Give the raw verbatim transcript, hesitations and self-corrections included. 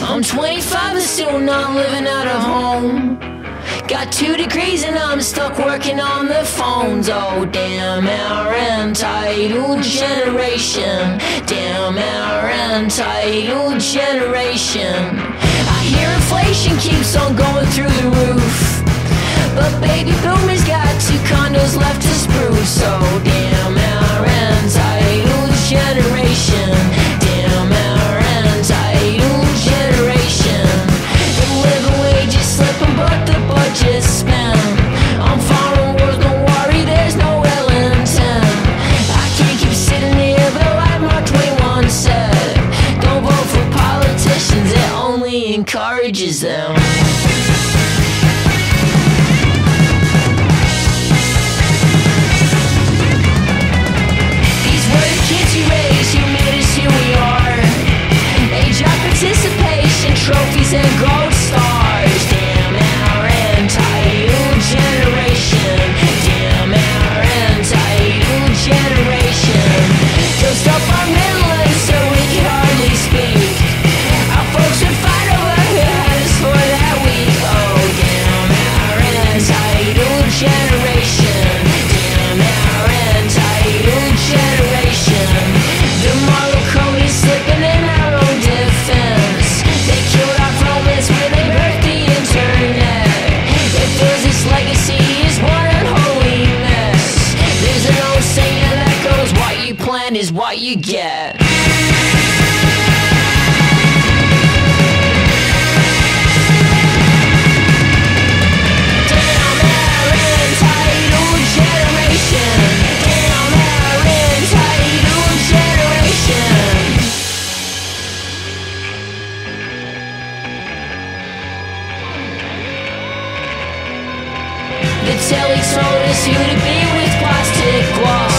I'm twenty-five and still not living out of home. Got two degrees and I'm stuck working on the phones. Oh damn our entitled generation. Damn our entitled generation. I hear inflation keeps on going through the roof, but baby boomers got two condos left to spruce. So damn our entitled generation. Damn our entitled generation. The living wage is slipping but the budget's spent on foreign wars, don't worry, there's no Ellington. I can't keep sitting here, but like Mark Twain once said, don't vote for politicians, it only encourages them. These were the kids you raised who made us who we are. Age of participation, trophies and gold stars. Damn our entitled generation. Damn our entitled generation. Dosed up our Midland so we could hardly speak. Our folks would fight over who had us for that week. Oh damn our entitled generation. Damn our entitled generation. The moral code is slipping in our own defense. They killed our promise when they birthed the internet. It feels this legacy is one unholy mess. There's an old saying that goes, what you plant is what you get. Damn our entitled generation. Damn our entitled generation. The telly told us who to be with plastic gloves.